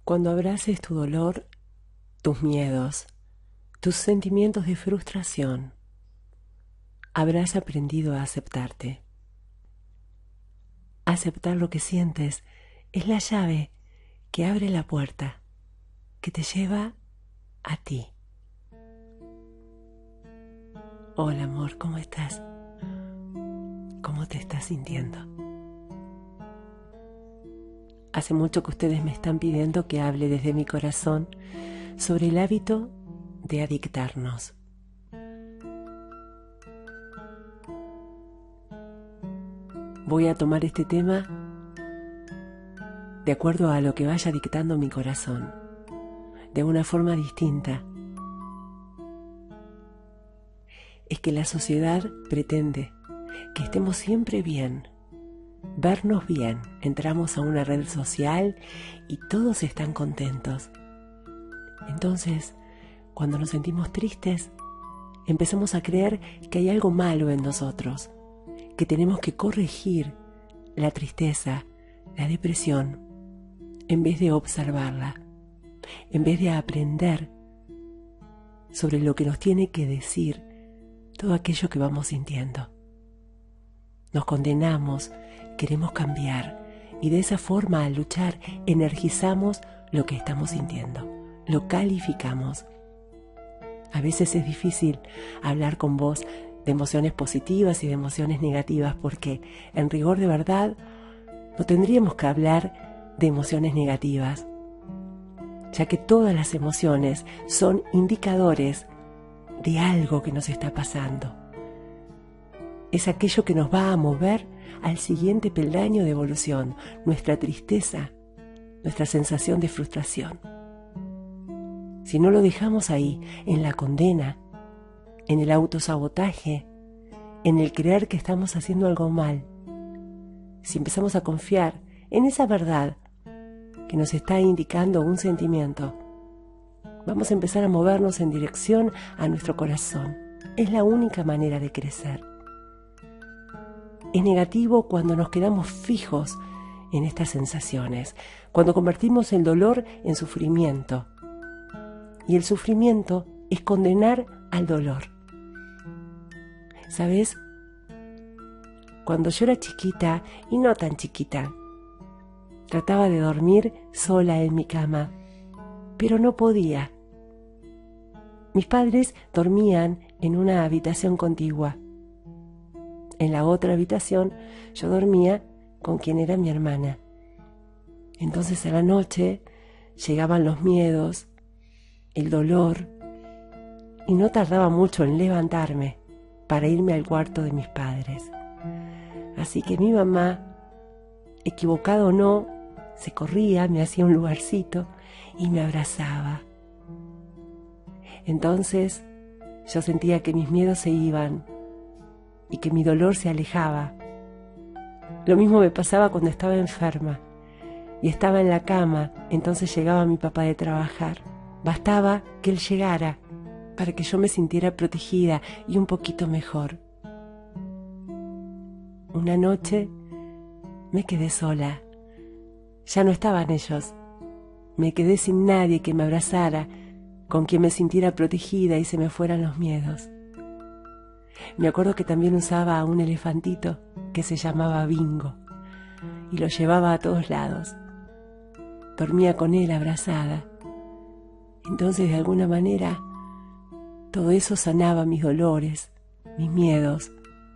Cuando abraces tu dolor, tus miedos, tus sentimientos de frustración, habrás aprendido a aceptarte. Aceptar lo que sientes es la llave que abre la puerta, que te lleva a ti. Hola amor, ¿cómo estás? ¿Cómo te estás sintiendo? Hace mucho que ustedes me están pidiendo que hable desde mi corazón sobre el hábito de adictarnos. Voy a tomar este tema de acuerdo a lo que vaya dictando mi corazón, de una forma distinta. Es que la sociedad pretende que estemos siempre bien, vernos bien. Entramos a una red social y todos están contentos. Entonces, cuando nos sentimos tristes, empezamos a creer que hay algo malo en nosotros, que tenemos que corregir la tristeza, la depresión, en vez de observarla, en vez de aprender sobre lo que nos tiene que decir todo aquello que vamos sintiendo. Nos condenamos, queremos cambiar y de esa forma al luchar energizamos lo que estamos sintiendo, lo calificamos. A veces es difícil hablar con vos de emociones positivas y de emociones negativas porque en rigor de verdad no tendríamos que hablar de emociones negativas, ya que todas las emociones son indicadores de algo que nos está pasando. Es aquello que nos va a mover al siguiente peldaño de evolución, nuestra tristeza, nuestra sensación de frustración. Si no lo dejamos ahí, en la condena, en el autosabotaje, en el creer que estamos haciendo algo mal, si empezamos a confiar en esa verdad que nos está indicando un sentimiento, vamos a empezar a movernos en dirección a nuestro corazón. Es la única manera de crecer. Es negativo cuando nos quedamos fijos en estas sensaciones, cuando convertimos el dolor en sufrimiento. Y el sufrimiento es condenar al dolor. ¿Sabes? Cuando yo era chiquita, y no tan chiquita, trataba de dormir sola en mi cama, pero no podía. Mis padres dormían en una habitación contigua. En la otra habitación yo dormía con quien era mi hermana. Entonces a la noche llegaban los miedos, el dolor, y no tardaba mucho en levantarme para irme al cuarto de mis padres. Así que mi mamá, equivocado o no, se corría, me hacía un lugarcito y me abrazaba. Entonces yo sentía que mis miedos se iban y que mi dolor se alejaba. Lo mismo me pasaba cuando estaba enferma y estaba en la cama. Entonces llegaba mi papá de trabajar. Bastaba que él llegara para que yo me sintiera protegida y un poquito mejor. Una noche me quedé sola. Ya no estaban ellos. Me quedé sin nadie que me abrazara, con quien me sintiera protegida y se me fueran los miedos. Me acuerdo que también usaba a un elefantito que se llamaba Bingo y lo llevaba a todos lados. Dormía con él abrazada. Entonces, de alguna manera, todo eso sanaba mis dolores, mis miedos.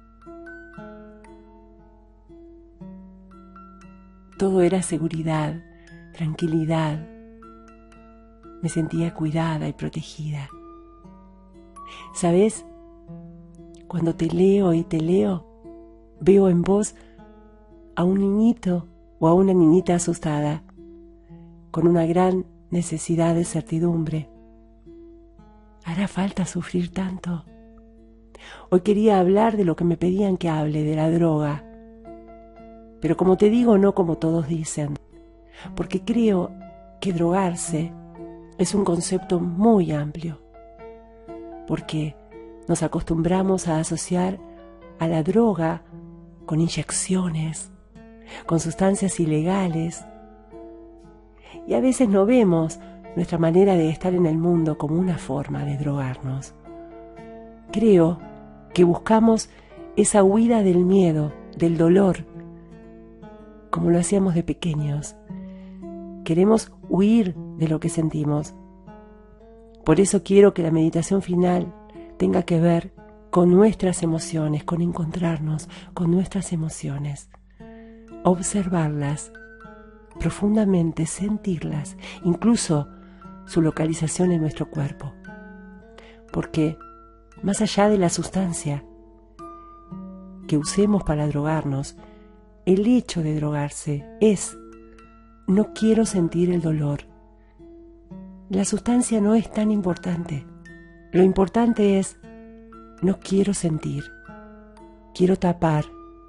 Todo era seguridad, tranquilidad. Me sentía cuidada y protegida. ¿Sabes? Cuando te leo y te leo, veo en vos a un niñito o a una niñita asustada, con una gran necesidad de certidumbre. ¿Hará falta sufrir tanto? Hoy quería hablar de lo que me pedían que hable, de la droga. Pero como te digo, no como todos dicen, porque creo que drogarse es un concepto muy amplio, porque nos acostumbramos a asociar a la droga con inyecciones, con sustancias ilegales, y a veces no vemos nuestra manera de estar en el mundo como una forma de drogarnos. Creo que buscamos esa huida del miedo, del dolor, como lo hacíamos de pequeños. Queremos huir de lo que sentimos. Por eso quiero que la meditación final tenga que ver con nuestras emociones, con encontrarnos con nuestras emociones, observarlas profundamente, sentirlas, incluso su localización en nuestro cuerpo. Porque más allá de la sustancia que usemos para drogarnos, el hecho de drogarse es: no quiero sentir el dolor. La sustancia no es tan importante. Lo importante es: no quiero sentir, quiero tapar.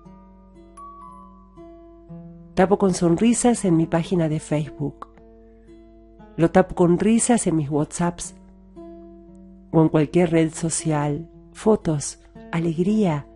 Tapo con sonrisas en mi página de Facebook. Lo tapo con risas en mis WhatsApps o en cualquier red social. Fotos, alegría.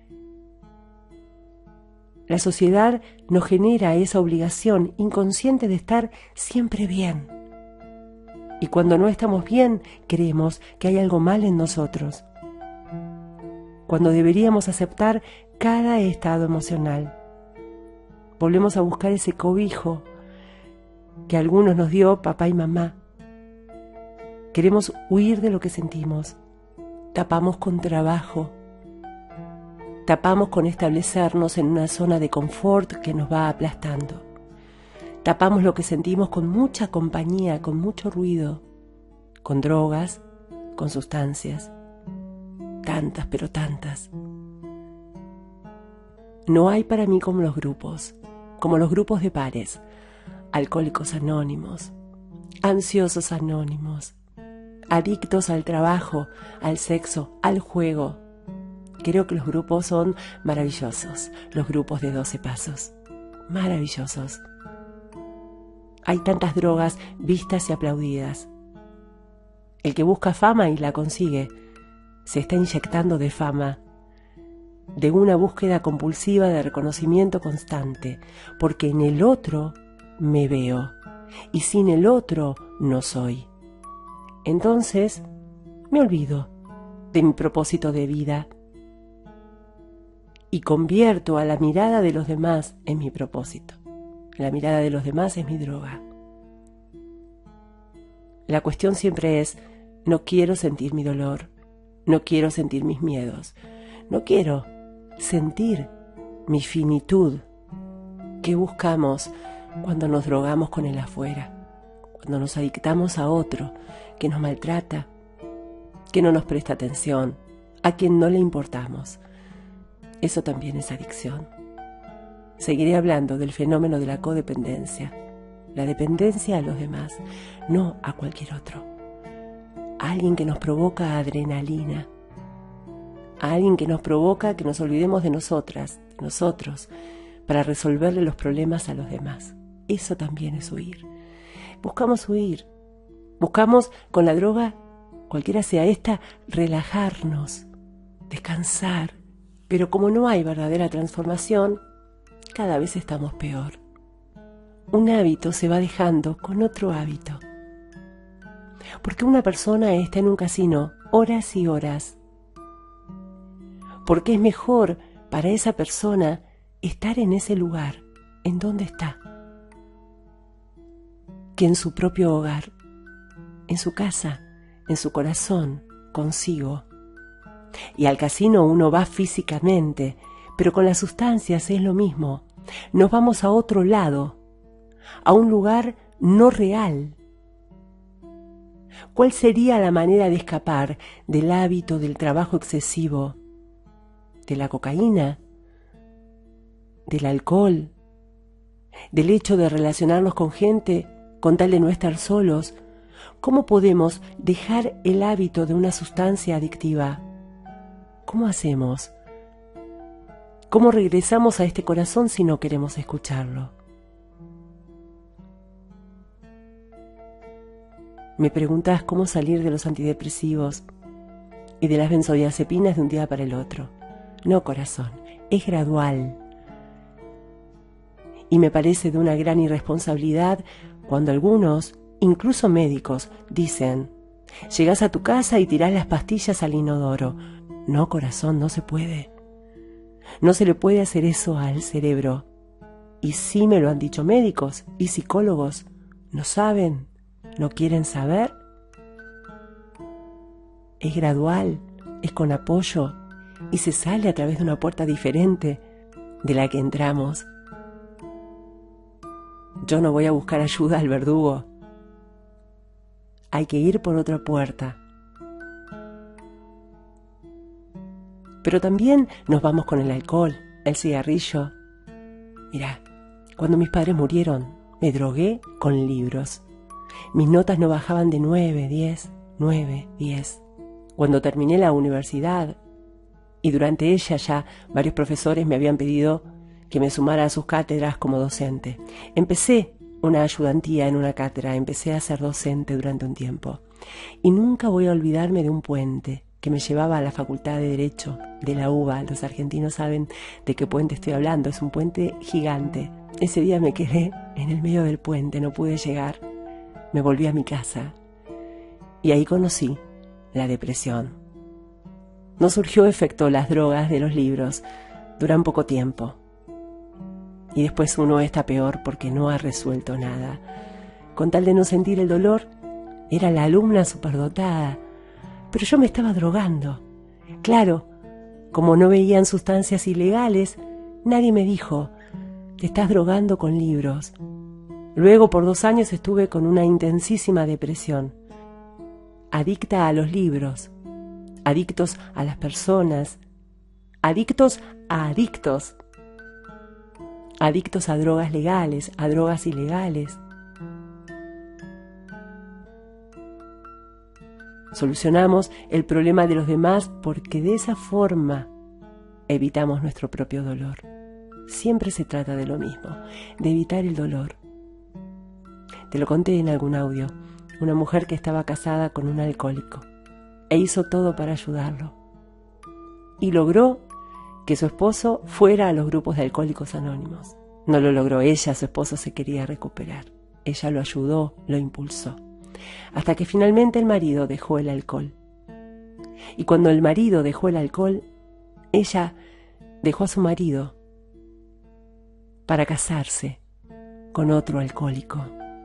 La sociedad nos genera esa obligación inconsciente de estar siempre bien. Y cuando no estamos bien, creemos que hay algo mal en nosotros, cuando deberíamos aceptar cada estado emocional. Volvemos a buscar ese cobijo que a algunos nos dio papá y mamá. Queremos huir de lo que sentimos. Tapamos con trabajo. Tapamos con establecernos en una zona de confort que nos va aplastando. Tapamos lo que sentimos con mucha compañía, con mucho ruido, con drogas, con sustancias. Tantas, pero tantas. No hay para mí como los grupos de pares: Alcohólicos Anónimos, Ansiosos Anónimos, adictos al trabajo, al sexo, al juego. Creo que los grupos son maravillosos, los grupos de 12 pasos, maravillosos. Hay tantas drogas vistas y aplaudidas. El que busca fama y la consigue, se está inyectando de fama, de una búsqueda compulsiva de reconocimiento constante, porque en el otro me veo, y sin el otro no soy. Entonces me olvido de mi propósito de vida y convierto a la mirada de los demás en mi propósito. La mirada de los demás es mi droga. La cuestión siempre es: no quiero sentir mi dolor, no quiero sentir mis miedos, no quiero sentir mi finitud. ¿Qué buscamos cuando nos drogamos con el afuera? Cuando nos adictamos a otro que nos maltrata, que no nos presta atención, a quien no le importamos. Eso también es adicción. Seguiré hablando del fenómeno de la codependencia, la dependencia a los demás, no a cualquier otro. A alguien que nos provoca adrenalina, a alguien que nos provoca que nos olvidemos de nosotras, de nosotros, para resolverle los problemas a los demás. Eso también es huir. Buscamos huir. Buscamos con la droga, cualquiera sea esta, relajarnos, descansar. Pero como no hay verdadera transformación, cada vez estamos peor. Un hábito se va dejando con otro hábito. Porque una persona está en un casino horas y horas. Porque es mejor para esa persona estar en ese lugar, en donde está, que en su propio hogar, en su casa, en su corazón, consigo. Y al casino uno va físicamente, pero con las sustancias es lo mismo. Nos vamos a otro lado, a un lugar no real. ¿Cuál sería la manera de escapar del hábito del trabajo excesivo, de la cocaína, del alcohol, del hecho de relacionarnos con gente con tal de no estar solos? ¿Cómo podemos dejar el hábito de una sustancia adictiva? ¿Cómo hacemos? ¿Cómo regresamos a este corazón si no queremos escucharlo? Me preguntas cómo salir de los antidepresivos y de las benzodiazepinas de un día para el otro. No, corazón, es gradual. Y me parece de una gran irresponsabilidad Cuando algunos, incluso médicos, dicen: llegás a tu casa y tirás las pastillas al inodoro. No, corazón, no se puede. No se le puede hacer eso al cerebro. Y sí me lo han dicho médicos y psicólogos. ¿No saben? ¿No quieren saber? Es gradual, es con apoyo y se sale a través de una puerta diferente de la que entramos. Yo no voy a buscar ayuda al verdugo. Hay que ir por otra puerta. Pero también nos vamos con el alcohol, el cigarrillo. Mirá, cuando mis padres murieron, me drogué con libros. Mis notas no bajaban de 9, 10, 9, 10. Cuando terminé la universidad, y durante ella ya varios profesores me habían pedido que me sumara a sus cátedras como docente. Empecé una ayudantía en una cátedra, empecé a ser docente durante un tiempo. Y nunca voy a olvidarme de un puente que me llevaba a la Facultad de Derecho de la UBA. Los argentinos saben de qué puente estoy hablando, es un puente gigante. Ese día me quedé en el medio del puente, no pude llegar. Me volví a mi casa y ahí conocí la depresión. No surgió efecto las drogas de los libros, duran poco tiempo. Y después uno está peor porque no ha resuelto nada. Con tal de no sentir el dolor, era la alumna superdotada, pero yo me estaba drogando. Claro, como no veían sustancias ilegales, nadie me dijo: te estás drogando con libros. Luego por 2 años estuve con una intensísima depresión, adicta a los libros, adictos a las personas, adictos a adictos, adictos a drogas legales, a drogas ilegales. Solucionamos el problema de los demás porque de esa forma evitamos nuestro propio dolor. Siempre se trata de lo mismo, de evitar el dolor. Te lo conté en algún audio, una mujer que estaba casada con un alcohólico e hizo todo para ayudarlo. Y logró que su esposo fuera a los grupos de Alcohólicos Anónimos. No lo logró ella, su esposo se quería recuperar. Ella lo ayudó, lo impulsó. Hasta que finalmente el marido dejó el alcohol. Y cuando el marido dejó el alcohol, ella dejó a su marido para casarse con otro alcohólico.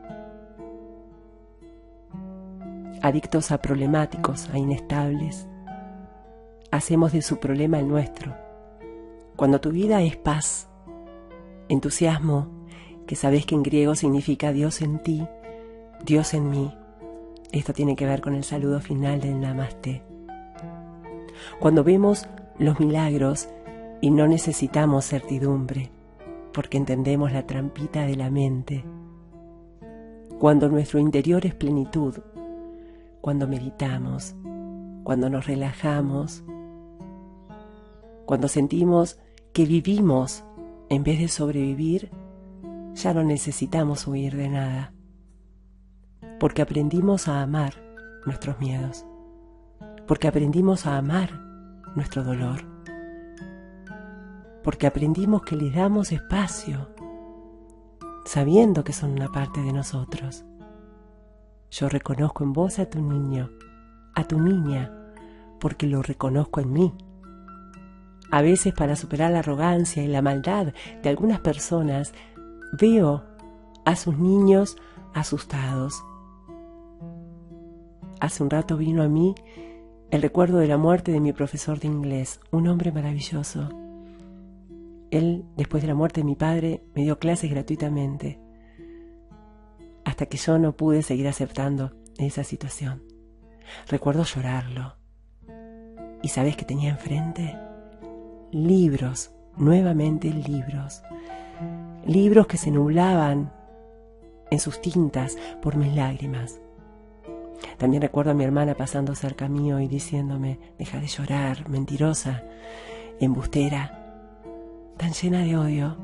Adictos a problemáticos, a inestables, hacemos de su problema el nuestro. Cuando tu vida es paz, entusiasmo, que sabes que en griego significa Dios en ti, Dios en mí. Esto tiene que ver con el saludo final del Namaste. Cuando vemos los milagros y no necesitamos certidumbre, porque entendemos la trampita de la mente. Cuando nuestro interior es plenitud, cuando meditamos, cuando nos relajamos, cuando sentimos que vivimos en vez de sobrevivir, ya no necesitamos huir de nada, porque aprendimos a amar nuestros miedos, porque aprendimos a amar nuestro dolor, porque aprendimos que les damos espacio, sabiendo que son una parte de nosotros. Yo reconozco en vos a tu niño, a tu niña, porque lo reconozco en mí. A veces, para superar la arrogancia y la maldad de algunas personas, veo a sus niños asustados. Hace un rato vino a mí el recuerdo de la muerte de mi profesor de inglés, un hombre maravilloso. Él, después de la muerte de mi padre, me dio clases gratuitamente, hasta que yo no pude seguir aceptando esa situación. Recuerdo llorarlo. ¿Y sabes qué tenía enfrente? Libros, nuevamente libros. Libros que se nublaban en sus tintas por mis lágrimas. También recuerdo a mi hermana pasando cerca mío y diciéndome: deja de llorar, mentirosa, embustera, tan llena de odio.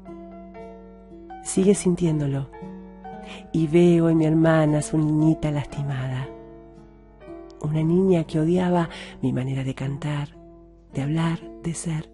Sigue sintiéndolo. Y veo en mi hermana su niñita lastimada. Una niña que odiaba mi manera de cantar, de hablar, de ser.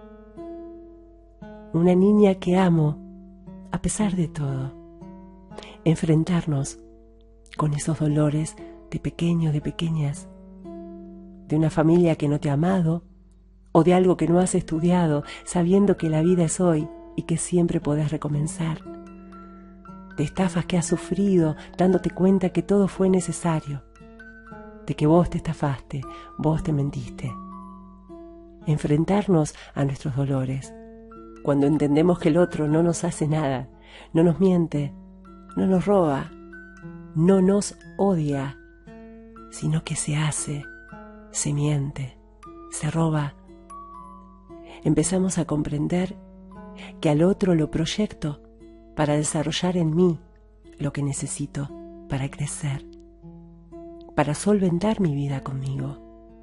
Una niña que amo a pesar de todo. enfrentarnos con esos dolores de pequeños, de pequeñas, de una familia que no te ha amado o de algo que no has estudiado, sabiendo que la vida es hoy y que siempre podés recomenzar, de estafas que has sufrido, dándote cuenta que todo fue necesario, de que vos te estafaste, vos te mentiste. Enfrentarnos a nuestros dolores, cuando entendemos que el otro no nos hace nada, no nos miente, no nos roba, no nos odia, sino que se hace, se miente, se roba. Empezamos a comprender que al otro lo proyecto para desarrollar en mí lo que necesito para crecer, para solventar mi vida conmigo,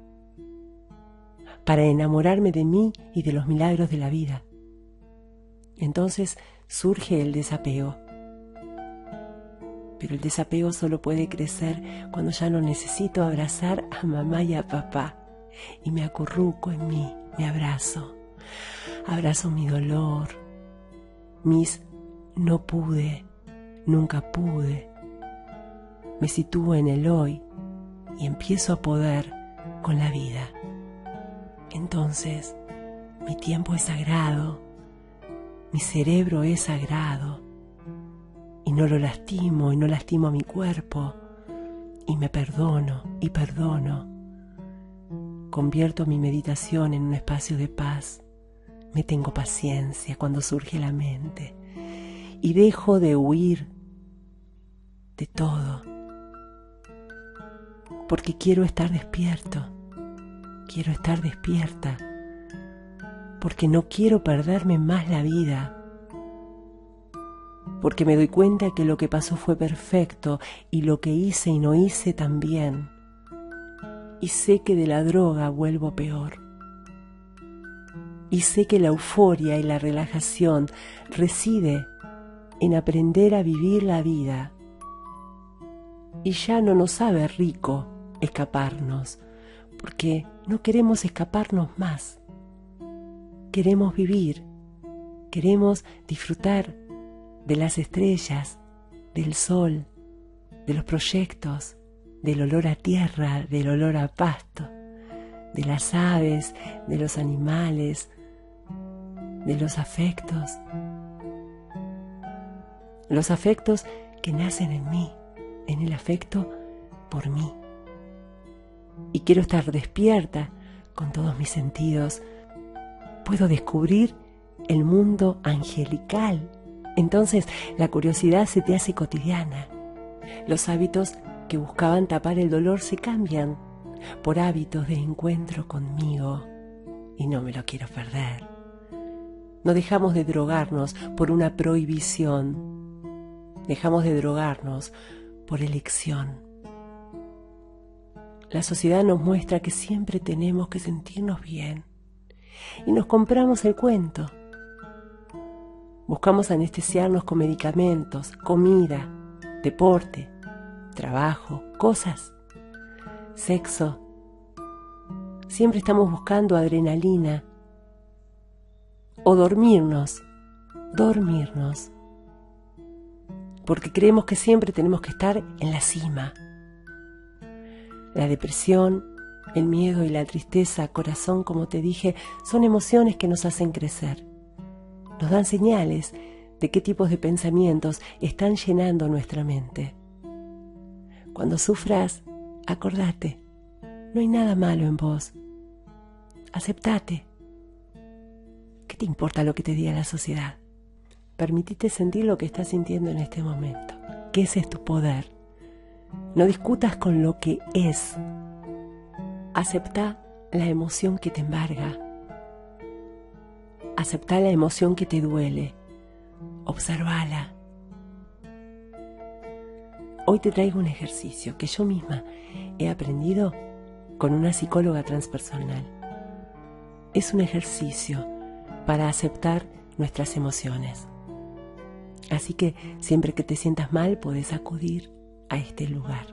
para enamorarme de mí y de los milagros de la vida. Entonces surge el desapego. Pero el desapego solo puede crecer cuando ya no necesito abrazar a mamá y a papá y me acurruco en mí, me abrazo. Abrazo mi dolor, mis no pude, nunca pude. Me sitúo en el hoy y empiezo a poder con la vida. Entonces, mi tiempo es sagrado, mi cerebro es sagrado y no lo lastimo y no lastimo a mi cuerpo y me perdono y perdono. Convierto mi meditación en un espacio de paz. Me tengo paciencia cuando surge la mente y dejo de huir de todo, porque quiero estar despierto, quiero estar despierta, porque no quiero perderme más la vida, porque me doy cuenta que lo que pasó fue perfecto y lo que hice y no hice también, y sé que de la droga vuelvo peor. Y sé que la euforia y la relajación reside en aprender a vivir la vida. Y ya no nos sabe rico escaparnos, porque no queremos escaparnos más. Queremos vivir, queremos disfrutar de las estrellas, del sol, de los proyectos, del olor a tierra, del olor a pasto, de las aves, de los animales, de los afectos que nacen en mí, en el afecto por mí. Y quiero estar despierta con todos mis sentidos. Puedo descubrir el mundo angelical. Entonces la curiosidad se te hace cotidiana. Los hábitos que buscaban tapar el dolor se cambian por hábitos de encuentro conmigo y no me lo quiero perder. No dejamos de drogarnos por una prohibición, dejamos de drogarnos por elección. La sociedad nos muestra que siempre tenemos que sentirnos bien y nos compramos el cuento. Buscamos anestesiarnos con medicamentos, comida, deporte, trabajo, cosas, sexo. Siempre estamos buscando adrenalina o dormirnos, porque creemos que siempre tenemos que estar en la cima. La depresión, el miedo y la tristeza, corazón, como te dije, son emociones que nos hacen crecer. Nos dan señales de qué tipos de pensamientos están llenando nuestra mente. Cuando sufras, acordate, no hay nada malo en vos. Aceptate. ¿Qué te importa lo que te diga la sociedad? Permitite sentir lo que estás sintiendo en este momento, que ese es tu poder. No discutas con lo que es. Acepta la emoción que te embarga. Acepta la emoción que te duele. Obsérvala. Hoy te traigo un ejercicio que yo misma he aprendido con una psicóloga transpersonal. Es un ejercicio para aceptar nuestras emociones. Así que siempre que te sientas mal, podés acudir a este lugar.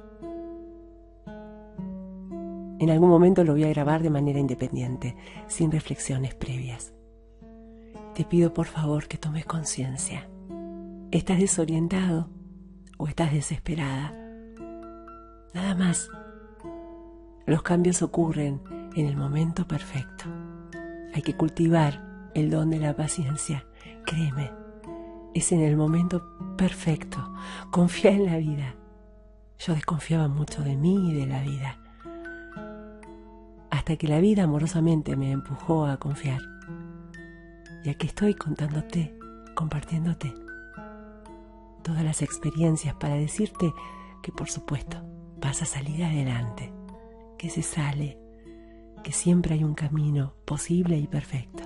En algún momento lo voy a grabar de manera independiente, sin reflexiones previas. Te pido por favor que tomes conciencia. ¿Estás desorientado o estás desesperada. Nada más. Los cambios ocurren en el momento perfecto. Hay que cultivar el don de la paciencia. Créeme, es en el momento perfecto. Confía en la vida. Yo desconfiaba mucho de mí y de la vida, hasta que la vida amorosamente me empujó a confiar. Y aquí estoy contándote, compartiéndote todas las experiencias para decirte que por supuesto vas a salir adelante, que se sale, que siempre hay un camino posible y perfecto.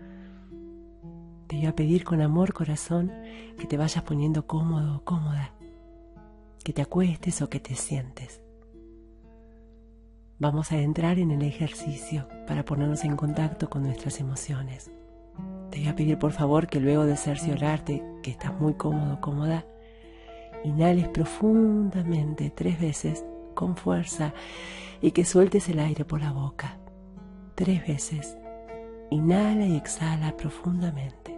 Te voy a pedir con amor, corazón, que te vayas poniendo cómodo o cómoda, que te acuestes o que te sientes. Vamos a entrar en el ejercicio para ponernos en contacto con nuestras emociones. Te voy a pedir por favor que luego de cerciorarte que estás muy cómodo o cómoda, inhales profundamente 3 veces con fuerza y que sueltes el aire por la boca. 3 veces. Inhala y exhala profundamente.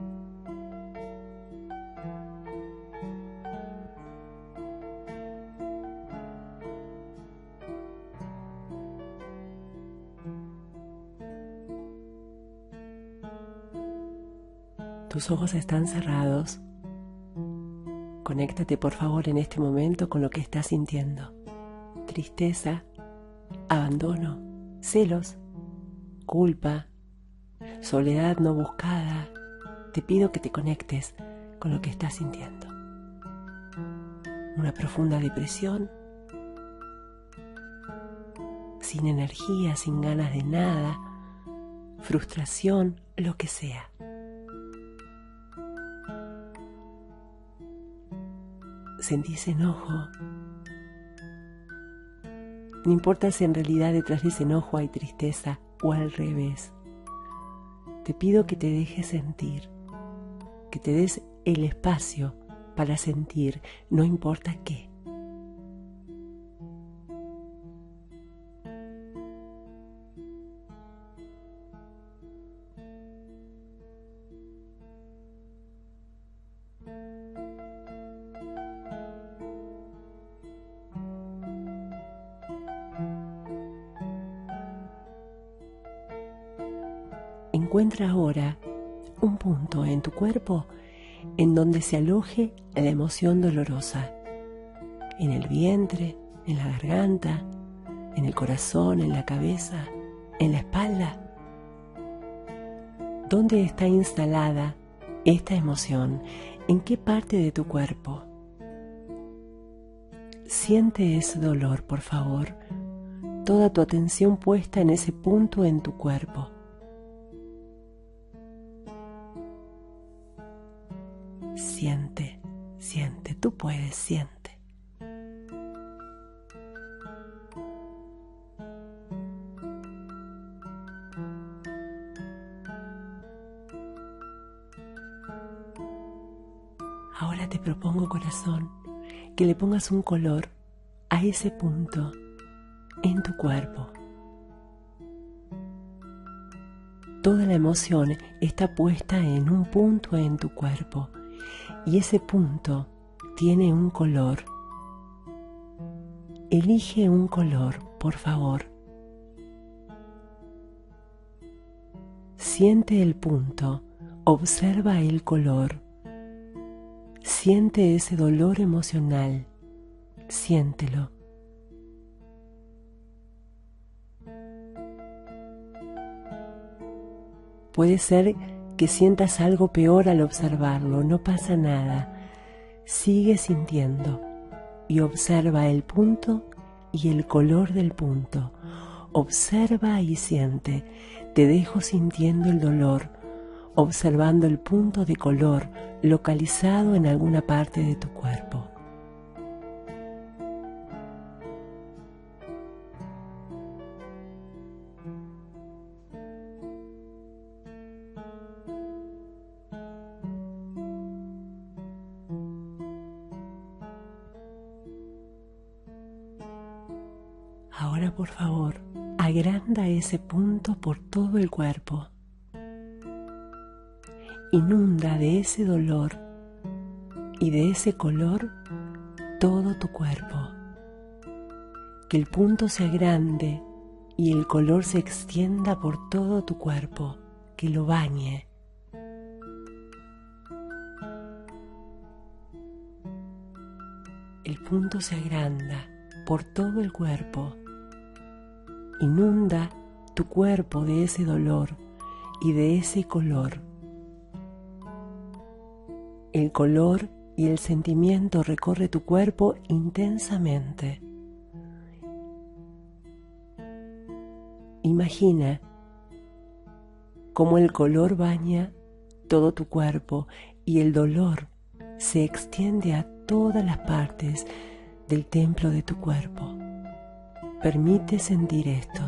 Tus ojos están cerrados. Conéctate por favor en este momento con lo que estás sintiendo. Tristeza, abandono, celos, culpa, soledad no buscada. Te pido que te conectes con lo que estás sintiendo. Una profunda depresión, sin energía, sin ganas de nada, frustración, lo que sea. ¿Sentís enojo? No importa si en realidad detrás de ese enojo hay tristeza o al revés. Te pido que te dejes sentir, que te des el espacio para sentir, no importa qué. Encuentra ahora un punto en tu cuerpo en donde se aloje la emoción dolorosa. En el vientre, en la garganta, en el corazón, en la cabeza, en la espalda. ¿Dónde está instalada esta emoción? ¿En qué parte de tu cuerpo? Siente ese dolor, por favor. Toda tu atención puesta en ese punto en tu cuerpo. Siente, siente, tú puedes, siente. Ahora te propongo, corazón, que le pongas un color a ese punto en tu cuerpo. Toda la emoción está puesta en un punto en tu cuerpo. Y ese punto tiene un color. Elige un color, por favor. Siente el punto, observa el color. Siente ese dolor emocional, siéntelo. Puede ser que sientas algo peor al observarlo, no pasa nada. Sigue sintiendo y observa el punto y el color del punto. Observa y siente. Te dejo sintiendo el dolor, observando el punto de color localizado en alguna parte de tu cuerpo. Ahora, por favor, agranda ese punto por todo el cuerpo. Inunda de ese dolor y de ese color todo tu cuerpo. Que el punto sea grande y el color se extienda por todo tu cuerpo, que lo bañe. El punto se agranda por todo el cuerpo, inunda tu cuerpo de ese dolor y de ese color. El color y el sentimiento recorre tu cuerpo intensamente. Imagina cómo el color baña todo tu cuerpo y el dolor se extiende a todas las partes del templo de tu cuerpo. Permite sentir esto.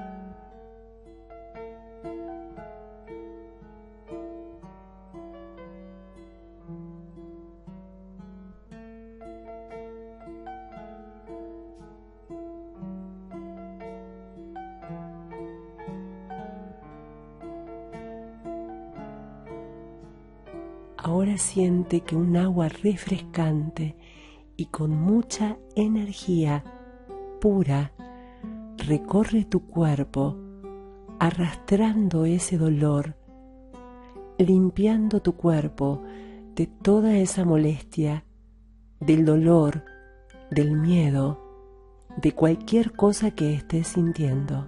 Ahora siente que un agua refrescante y con mucha energía pura recorre tu cuerpo, arrastrando ese dolor, limpiando tu cuerpo de toda esa molestia, del dolor, del miedo, de cualquier cosa que estés sintiendo.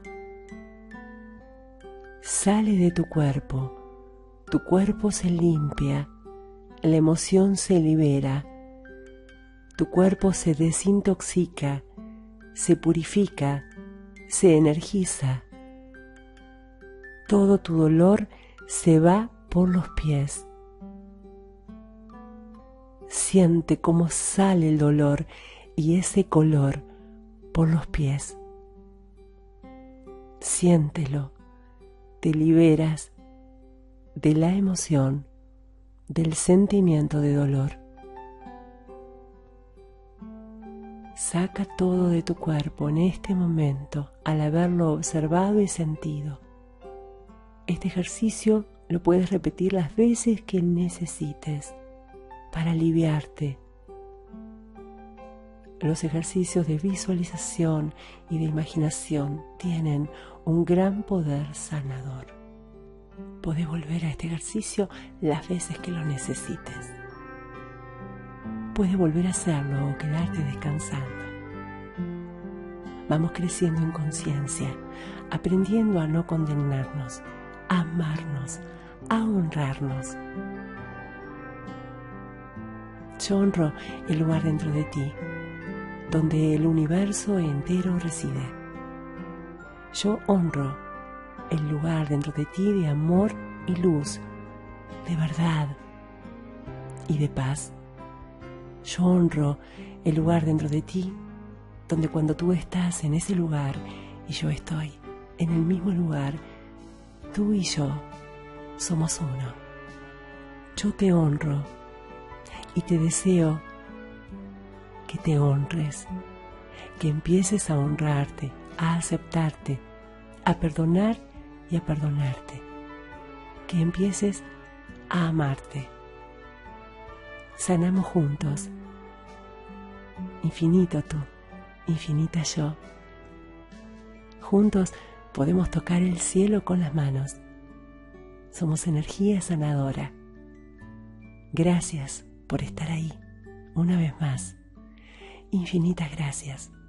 Sale de tu cuerpo se limpia, la emoción se libera, tu cuerpo se desintoxica, se purifica, se energiza. Todo tu dolor se va por los pies. Siente cómo sale el dolor y ese color por los pies. Siéntelo, te liberas de la emoción, del sentimiento de dolor. Saca todo de tu cuerpo en este momento al haberlo observado y sentido. Este ejercicio lo puedes repetir las veces que necesites para aliviarte. Los ejercicios de visualización y de imaginación tienen un gran poder sanador. Podés volver a este ejercicio las veces que lo necesites. Puedes volver a hacerlo o quedarte descansando. Vamos creciendo en conciencia, aprendiendo a no condenarnos, a amarnos, a honrarnos. Yo honro el lugar dentro de ti, donde el universo entero reside. Yo honro el lugar dentro de ti de amor y luz, de verdad y de paz. Yo honro el lugar dentro de ti, donde cuando tú estás en ese lugar y yo estoy en el mismo lugar, tú y yo somos uno. Yo te honro y te deseo que te honres, que empieces a honrarte, a aceptarte, a perdonar y a perdonarte, que empieces a amarte. Sanamos juntos, infinito tú, infinita yo. Juntos podemos tocar el cielo con las manos. Somos energía sanadora. Gracias por estar ahí, una vez más. Infinitas gracias.